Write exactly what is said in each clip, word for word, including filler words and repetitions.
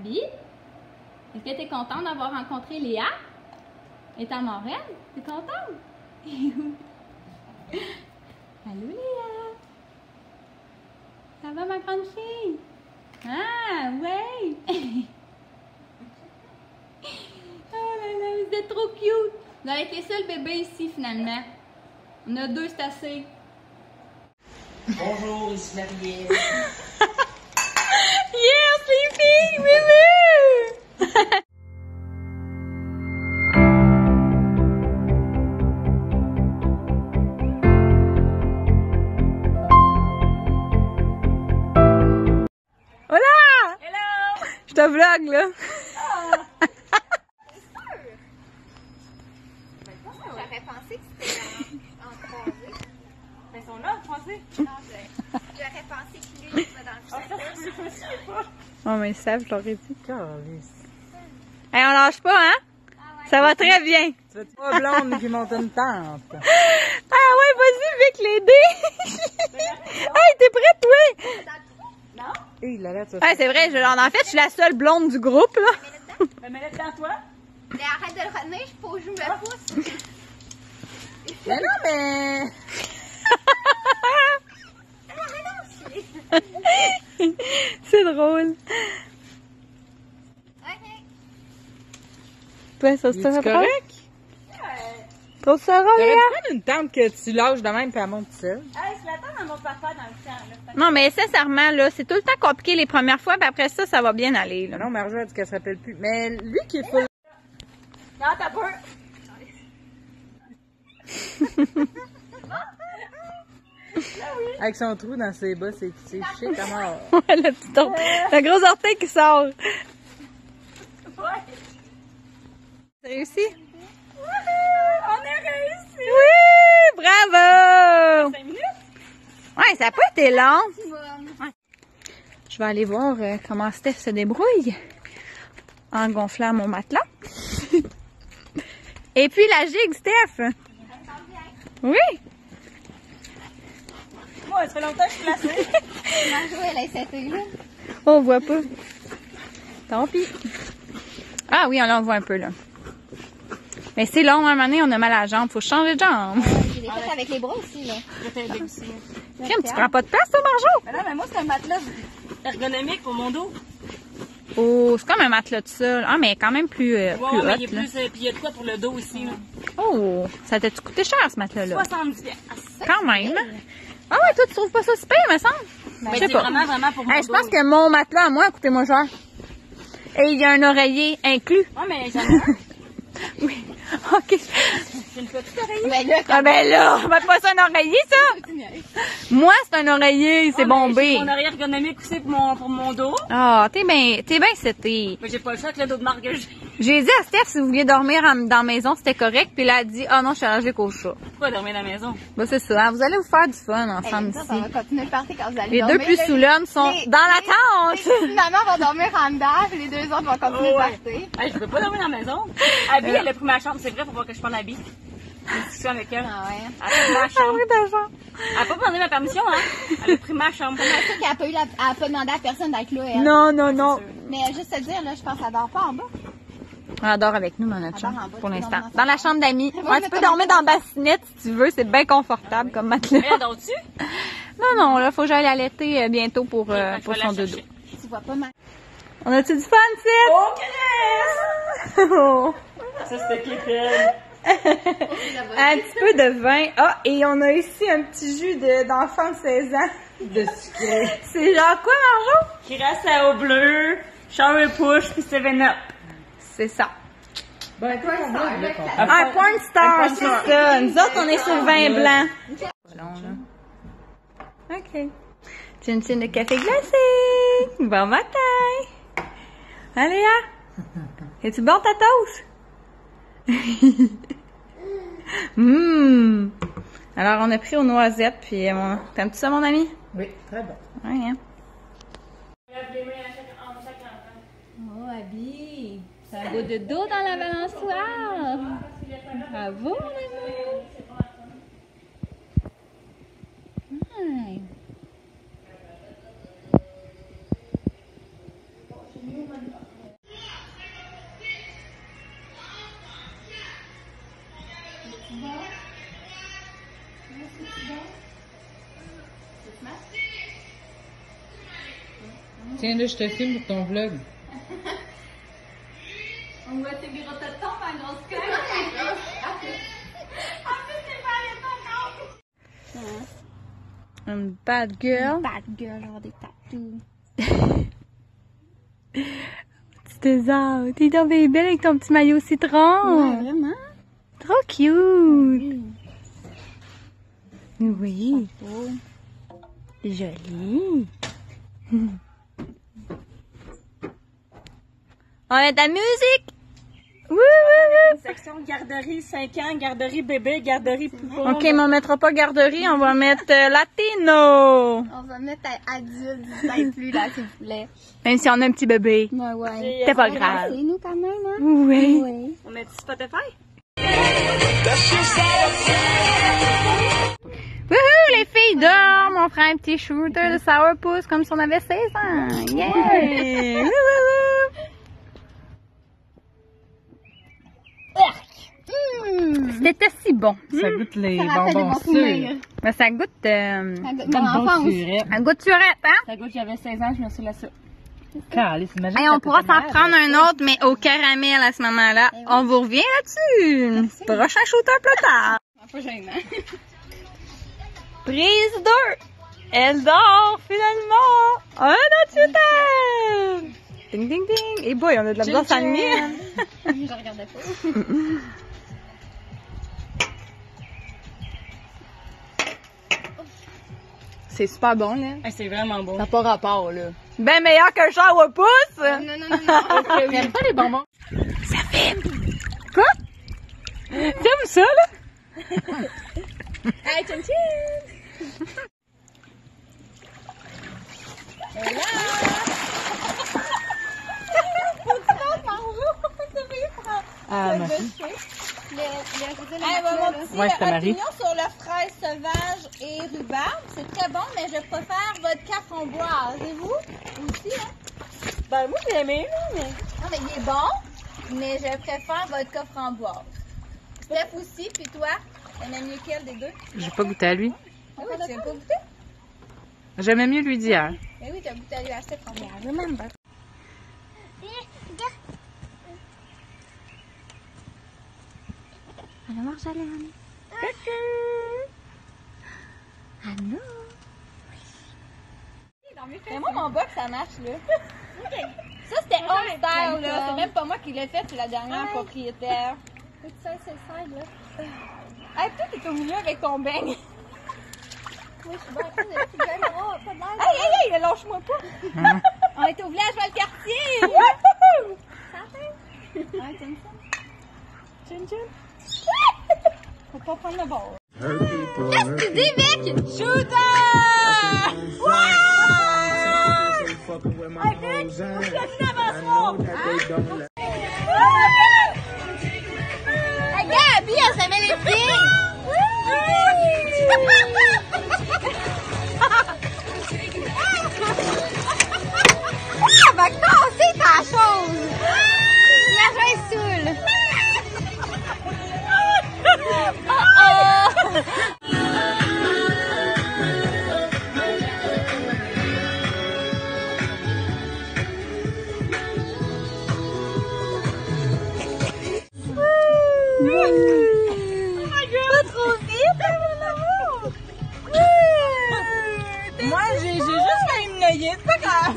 Abby, est-ce que tu es contente d'avoir rencontré Léa? Elle est à Montréal? Tu es contente? Allô Léa? Ça va ma grande fille? Ah, ouais! Oh là là, vous êtes trop cute! Vous allez être les seuls bébés ici finalement. On a deux, c'est assez. Bonjour, ici Marie-Ève. Yes, les filles! Wouhou! Hola! Hello! Je te vlog là. J'aurais pensé que c'était en, en croisée. Mais ils sont là, croisés. Non, j'aurais pensé que lui, il était dans le secteur. Oh, mais ça, je l'aurais dit. Calice. Hey, on lâche pas, hein? Ça va très bien. Tu veux pas blonde qui monte une tente? Ah ouais, vas-y, Vic, l'aider. Hey, t'es prête, toi? Non? Hé, il a l'air de ça. Ouais, c'est vrai, je, en fait, je suis la seule blonde du groupe, là. Mais mets-le dedans, toi. Mais arrête de le retenir, il faut que je me pousse. Mais non, mais... C'est drôle. Ok. Toi, ça, Es-tu c'est un correct? Trop ça va, T'aurais Léa? dû prendre une tente que tu lâches de même puis elle monte toute seule. Hey, je l'attends dans mon papa dans le temps. Là. Non, mais sincèrement, là, c'est tout le temps compliqué les premières fois, puis après ça, ça va bien aller, là. Non, Marjo a dit qu'elle se rappelle plus. Mais lui qui est full... Non, t'as peur. Avec son trou dans ses bas, c'est c'est chic à mort. Ouais, le petit orteil, le gros orteil qui sort. Ouais. T'as réussi? On a réussi. Oui! Bravo! cinq minutes? Ouais, ça n'a pas été long. Ouais. Je vais aller voir euh, comment Steph se débrouille en gonflant mon matelas. Et puis la gigue, Steph. Oui. Moi, ça fait longtemps que je suis placée. Marjo, elle a essayé là. On voit pas. Tant pis. Ah oui, là, on voit un peu, là. Mais c'est long, à un moment donné, on a mal à la jambe. Faut changer de jambe. J'ai des trucs avec les bras aussi, là. Je vais t'aider aussi. Crème, tu prends pas de place, toi, Marjo? Mais non, mais moi, c'est un matelas ergonomique pour mon dos. Oh, c'est comme un matelas de sol. Ah, mais quand même plus, euh, Ouais, plus ouais, mais hot, il est là. plus... euh, Puis il y a de quoi pour le dos aussi, là. Oh, ça t'a-tu coûté cher, ce matelas-là? soixante-dix piastres. Quand même. Ah ouais, toi, tu trouves pas ça super, me semble? Mais Je sais c'est pas. vraiment, vraiment pour mon Hey, je dos. pense que mon matelas, à moi, a coûté moins cher. Et il y a un oreiller inclus. Ouais, mais j'en ai un. Oui. OK. J'ai une petite oreille. Mais là, Ah ben là, on va pas ça un oreiller, ça? Moi, c'est un oreiller, c'est bombé. Mon oreille ergonomique aussi pour mon, pour mon dos. Ah, t'es bien, t'es bien c'était. Mais j'ai pas le choix avec le dos de marque que j'ai. J'ai dit à Steph si vous vouliez dormir en- dans la maison, c'était correct. Puis là, elle a dit, ah non, je suis allergique au chat. Pourquoi dormir à la maison? Ben, c'est ça, hein, vous allez vous faire du fun ensemble ça, ici. ça va continuer de partir quand vous allez Les dormir. deux plus là. sous l'homme sont Les- dans la les- tente. les- Maman va dormir en dedans, puis les deux autres vont continuer Oh, de ouais. partir. Hey, je peux pas dormir dans la maison. Abby, elle a pris ma chambre. C'est vrai, faut pas que je prenne Abby. J'ai une discussion avec elle. Ah ouais. Elle a pris ma Ah chambre. oui, d'argent. Elle a pas demandé ma permission, hein. Elle a pris ma chambre. C'est sûr qu'elle a pas eu la, elle a pas demandé à personne d'être là, elle. Non, non, non. Mais juste te dire, là, je pense qu'elle dort pas en bas. On dort avec nous dans notre Elle dort chambre, en bas, pour tu peux l'instant. dormir dans Dans la sa chambre d'amis. Ouais, Ouais, mais tu peux t'as dormir pas dans la bassinette si tu veux, c'est bien confortable comme matelas. Mais elle dort-tu? Non, non, là, faut que j'aille l'allaiter euh, bientôt pour, euh, Fait que je pour vais son la dodo. chercher. Tu vois pas mal. On a-tu du fun, Sid? Oh, yes! Oh. Ça, c'était Clipel. Un petit peu de vin. Ah, et on a ici un petit jus de- d'enfant de seize ans. De sucré. C'est genre quoi, Marjo? Curaçao au bleu, Shower Push, puis seven up. C'est ça. Ben, toi, on va le Un porn star, c'est ça. Nous autres, on est sur le vin blanc. Bon, là. OK. Tchin tchin de café glacé. Bon matin. Allez, hein? Es-tu bon, ta toast? Hum. Alors, on a pris aux noisettes, puis euh, mon... T'aimes-tu ça, mon ami? Oui, très bon. Oui, hein? Oh, Abby. C'est un beau dodo dans la balançoire. Bravo, mon ami. Ouais. Tiens, là, je te filme pour ton vlog. On voit tes gros tontons, ma grosse queue. En plus, c'est pas les tontons. Une bad girl. Bad girl, avoir des tatous. Petit Thésard, t'es donc bien belle avec ton petit maillot citron. Ouais, vraiment. Trop cute. Oui. Oh. Joli. On a de la musique. Oui, oui, oui. Section garderie cinq ans, garderie bébé, garderie poupon. Ok, mais on mettra pas garderie, on va mettre euh, latino. On va mettre à adulte, peut-être plus là, s'il vous plaît. Même si on a un petit bébé. Ouais, ouais. C'est pas grave. C'est nous quand même, hein? Oui. Oui. On met du Spotify? Wouhou, les filles dorment. On fera un petit shooter de sourpuss comme si on avait seize ans. Yeah! Wouhou! Mmh. C'était si bon. Ça goûte les Ça rappelle des bonbons bons souvenirs. sûrs. Mais ça goûte, euh, Ça goûte Bonne mon enfance. surette. un goût de surette, hein? Ça goûte, j'avais seize ans, je me suis laissée. Calice, imagine Et ça on pourra peut s'en faire prendre mal. un autre, mais au caramel à ce moment-là. Eh oui. On vous revient là-dessus. Prochain shooter plus tard. Pas gênant. Prise deux. Elle dort finalement. Un autre shooter. Ding, ding, ding. Et boy, on a de la misère à s'aligner. Je regardais pas. C'est super bon, là. Ah, c'est vraiment bon. Ça n'a pas rapport, là. Ben meilleur qu'un sourpuss. Non, non, non, non. T'aimes pas les bonbons? Ça fait. Quoi? T'aimes ça, là? Hey, tchin tchin! Ah, ma fille. Le, le raisin Hey, de mon la petit Ouais, c'était euh, Marie. opinion sur le fraise sauvage et rhubarbe. C'est très bon, mais je préfère vodka framboise. Et vous? Aussi, hein? Ben, moi, j'ai aimé, là, mais. Non, mais il est bon, mais je préfère vodka framboise. Steph aussi, puis toi, t'aimais mieux quel des deux? J'ai pas goûté à lui. Ah oui, tu n'as pas goûté? J'aimais mieux lui d'hier. Mais oui, t'as goûté à lui acheter framboise. Remember. Allô, Marjolaine. Allô. Mais moi, mon box, ça marche, là. Ça, c'était old style, là. C'est même pas moi qui l'ai fait, c'est la dernière propriétaire. Et ça, c'est le side, là. Hey, toi, t'es au milieu avec ton beigne. Oui, je suis bien après, j'ai plus de oh, pas de l'air. Hey, hey, hey, lâche-moi pas. On est au village Valcartier. Ouais, t'aimes ça? Chin, chin. Faut pas prendre le bord. Qu'est-ce que tu dis, Vic? Shooter! Hey, Gabi, elle se met les pieds! Elle va casser ta chose! La joie est saoule! Oh oh! Pas trop vite, mon amour! Moi, j'ai j'ai juste fait une noyée, c'est pas grave.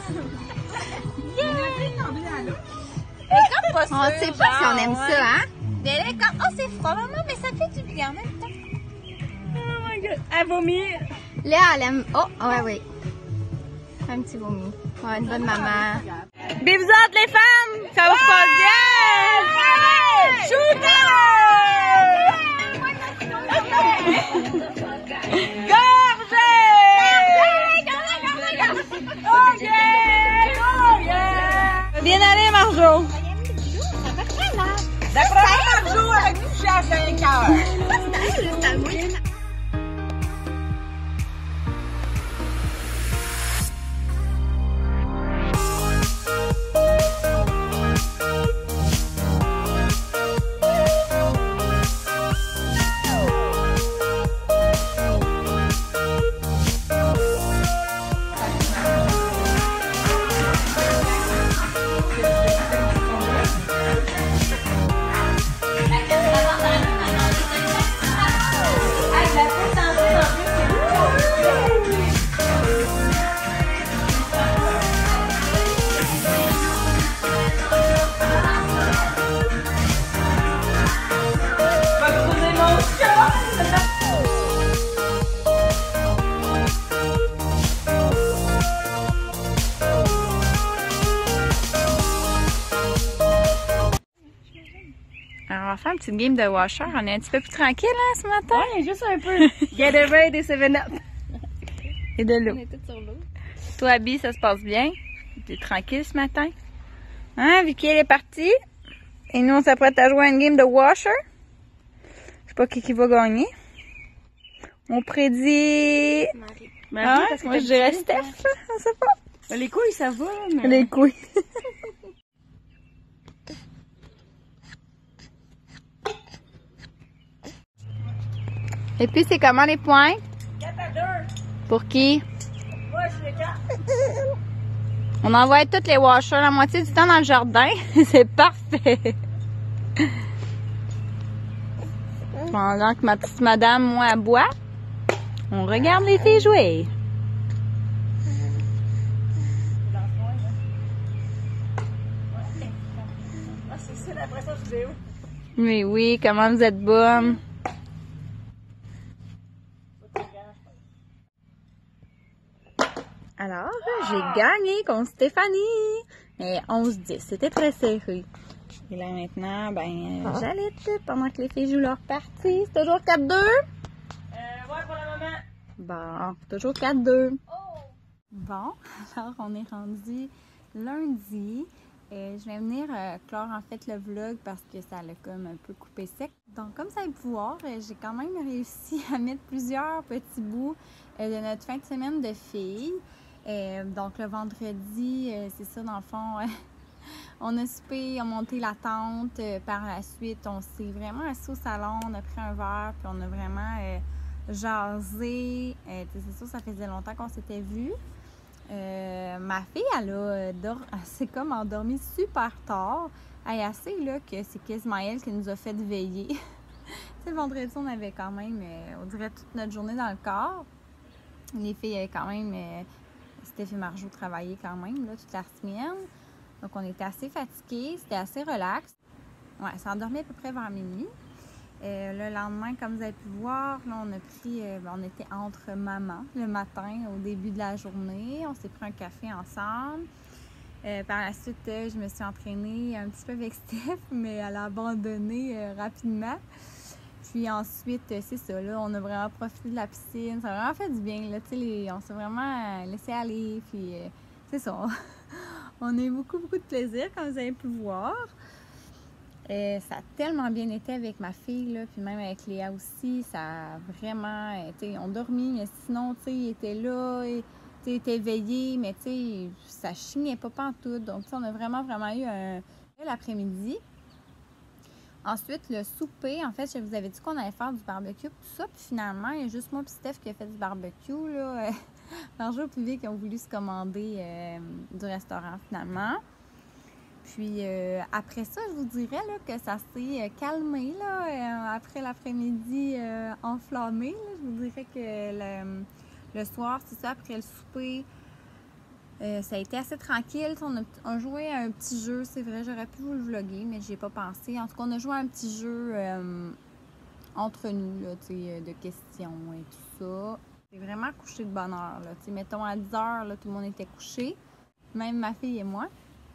Elle est comme pas On sûre, sait pas si on genre, aime ouais. ça, hein? Mais elle est comme, oh, c'est froid, maman, mais ça fait du bien en même temps. Oh my god. Elle vomit. Léa, elle aime. Oh, ouais, oui. Un petit vomi. Ouais, une bonne maman. Mais vous autres, les femmes, ça vous passe bien? Shooter! Gorgée! Oh yeah! Oh yeah! Bien aller, Marjo. D'après moi, Marjo, avec nous, j'ai acheté un cœur. petite game de washer. On est un petit peu plus tranquille hein, ce matin. Ouais, juste un peu. Gatorade et seven up. Et de l'eau. On est tous sur l'eau. Toi, Abby, ça se passe bien? T'es tranquille ce matin? Hein, Vicky, elle est partie. Et nous, on s'apprête à jouer à une game de washer. Je sais pas qui, qui va gagner. On prédit... Marie. Marie, Ah, parce que moi, t'as je dirais dit- Steph. Je sais pas. Les couilles, ça va, mais... Les couilles. Et puis, c'est comment les points? quatre à deux. Pour qui? Moi, je suis le quatre. On envoie toutes les washers la moitié du temps dans le jardin. C'est parfait. Pendant que ma petite madame, moi, elle boit, on regarde les filles jouer. Ah, c'est ça, après ça, je vais où? Mais oui, comment vous êtes bonne. Alors, j'ai gagné contre Stéphanie. Mais onze dix, c'était très serré. Et là maintenant, ben, euh, j'allais pendant que les filles jouent leur partie. C'est toujours quatre deux? Euh, ouais, pour le moment. Bon, toujours quatre deux. Bon, alors on est rendu lundi. Euh, je vais venir euh, clore en fait le vlog parce que ça l'a comme un peu coupé sec. Donc comme ça va pouvoir, euh, j'ai quand même réussi à mettre plusieurs petits bouts euh, de notre fin de semaine de filles. Euh, donc le vendredi, euh, c'est ça dans le fond, euh, on a soupé, on a monté la tente. Euh, par la suite, on s'est vraiment assis au salon, on a pris un verre, puis on a vraiment euh, jasé. Euh, c'est sûr, ça faisait longtemps qu'on s'était vus. Euh, ma fille, elle a dor... elle s'est comme endormie super tard. Elle est assez là que c'est quasiment elle qui nous a fait veiller. Tu sais, le vendredi, on avait quand même, euh, on dirait toute notre journée dans le corps. Les filles avaient quand même, euh, Steph et Marjo travaillaient quand même là, toute la semaine. Donc on était assez fatigués, c'était assez relax. Ouais, elle s'est endormie à peu près vers minuit. Euh, le lendemain, comme vous avez pu voir, là, on a pris, euh, on était entre mamans le matin au début de la journée. On s'est pris un café ensemble. Euh, par la suite, euh, je me suis entraînée un petit peu avec Steph, mais elle a abandonné euh, rapidement. Puis ensuite, euh, c'est ça, là, on a vraiment profité de la piscine. Ça a vraiment fait du bien, là, tu sais, les... on s'est vraiment euh, laissé aller. Puis euh, c'est ça, on a eu beaucoup, beaucoup de plaisir, comme vous avez pu voir. Euh, ça a tellement bien été avec ma fille, là, puis même avec Léa aussi. Ça a vraiment, euh, tu sais, on dormit, mais sinon, tu sais, il était là, tu sais, il était éveillé, mais tu sais, ça chignait pas pantoute. Donc, tu sais, on a vraiment, vraiment eu un bel après-midi. Ensuite, le souper, en fait, je vous avais dit qu'on allait faire du barbecue, tout ça, puis finalement, il y a juste moi et Steph qui a fait du barbecue, là. Marjo et Vic qui ont voulu se commander euh, du restaurant, finalement. Puis euh, après ça, je vous dirais là, que ça s'est calmé là, euh, après l'après-midi euh, enflammé. Là, je vous dirais que le, le soir, c'est ça, après le souper, euh, ça a été assez tranquille. On a, on a joué à un petit jeu, c'est vrai, j'aurais pu vous le vlogger, mais j'y ai pas pensé. En tout cas, on a joué à un petit jeu euh, entre nous, là, de questions et tout ça. C'est vraiment couché de bonne heure. Là, mettons à dix heures, là, tout le monde était couché, même ma fille et moi.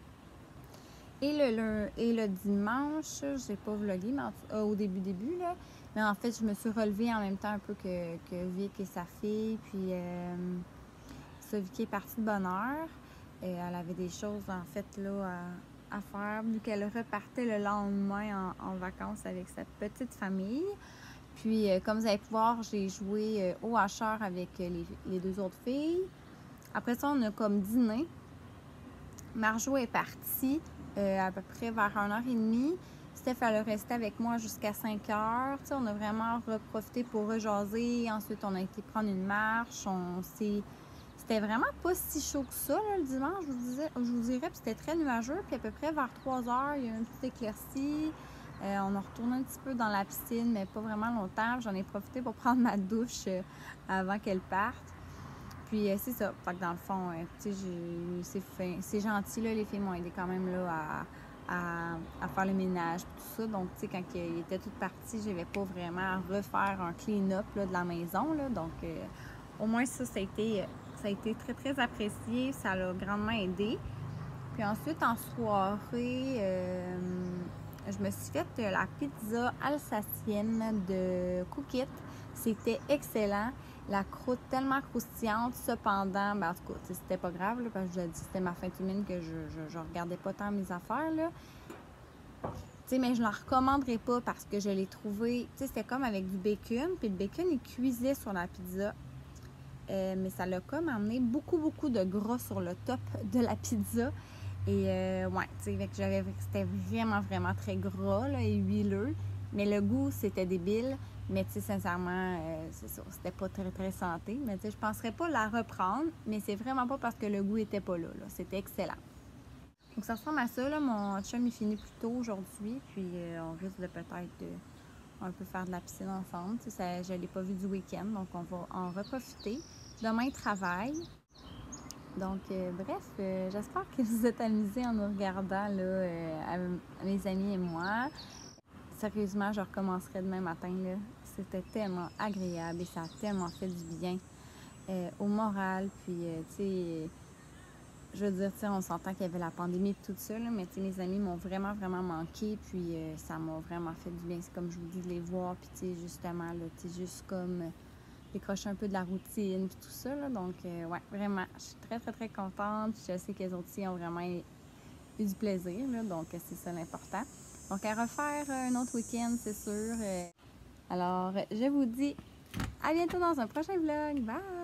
Et le, le, et le dimanche, j'ai pas vlogué mais en, euh, au début, début, là. Mais en fait, je me suis relevée en même temps un peu que, que Vic et sa fille. Puis, euh, ça, Vicky est partie de bonne heure. Et elle avait des choses, en fait, là, à, à faire, vu qu'elle repartait le lendemain en, en vacances avec sa petite famille. Puis, euh, comme vous allez pu voir, j'ai joué euh, au hacheur avec les, les deux autres filles. Après ça, on a comme dîné. Marjo est partie. Euh, à peu près vers une heure trente. Steph, elle a resté avec moi jusqu'à cinq heures. T'sais, on a vraiment reprofité pour rejaser. Ensuite, on a été prendre une marche. On s'est... C'était vraiment pas si chaud que ça, là, le dimanche, je vous, disais, je vous dirais. Puis c'était très nuageux. Puis à peu près vers trois heures, il y a eu une petite éclaircie. Euh, on a retourné un petit peu dans la piscine, mais pas vraiment longtemps. J'en ai profité pour prendre ma douche euh, avant qu'elle parte. Puis euh, c'est ça. Fait que dans le fond, euh, tu sais, c'est gentil, là. Les filles m'ont aidé quand même là, à, à, à faire le ménage et tout ça. Donc, tu sais, quand ils étaient toutes parties, je n'avais pas vraiment à refaire un clean-up de la maison, là. Donc, euh, au moins, ça, ça a, été, ça a été très, très apprécié. Ça l'a grandement aidé. Puis ensuite, en soirée, euh, je me suis fait euh, la pizza alsacienne de Cookit. C'était excellent. La croûte tellement croustillante, cependant, ben en tout cas, c'était pas grave, là, parce que je dis c'était ma fin de semaine que je, je, je regardais pas tant mes affaires, là. T'sais, mais je ne la recommanderais pas parce que je l'ai trouvé, tu sais, c'était comme avec du bacon, puis le bacon, il cuisait sur la pizza. Euh, mais ça l'a comme amené beaucoup, beaucoup de gras sur le top de la pizza. Et euh, ouais, tu sais, j'avais, c'était vraiment, vraiment très gras là, et huileux. Mais le goût, c'était débile. Mais tu sais, sincèrement, euh, c'est ça, c'était pas très, très santé. Mais tu sais, je penserais pas la reprendre. Mais c'est vraiment pas parce que le goût était pas là, là. C'était excellent. Donc ça ressemble à ça, là. Mon chum, il finit plus tôt aujourd'hui. Puis euh, on risque de peut-être euh, un peu faire de la piscine ensemble. Tu sais, ça, je l'ai pas vu du week-end, donc on va en reprofiter. Demain, il travaille. Donc, euh, bref, euh, j'espère que vous êtes amusés en nous regardant, là, euh, à mes amis et moi. Sérieusement, je recommencerai demain matin, là. C'était tellement agréable et ça a tellement fait du bien euh, au moral. Puis, euh, tu sais, je veux dire, tu sais, on s'entend qu'il y avait la pandémie et tout ça, là, mais tu sais, mes amis m'ont vraiment, vraiment manqué. Puis, euh, ça m'a vraiment fait du bien. C'est comme je vous dis, de les voir. Puis, tu sais, justement, là, tu sais, juste comme... Euh, décrocher un peu de la routine puis tout ça, là. Donc, euh, ouais, vraiment, je suis très, très, très contente. Je sais que les autres aussi ont vraiment eu du plaisir, là, donc c'est ça l'important. Donc, à refaire un autre week-end, c'est sûr. Alors, je vous dis à bientôt dans un prochain vlog. Bye!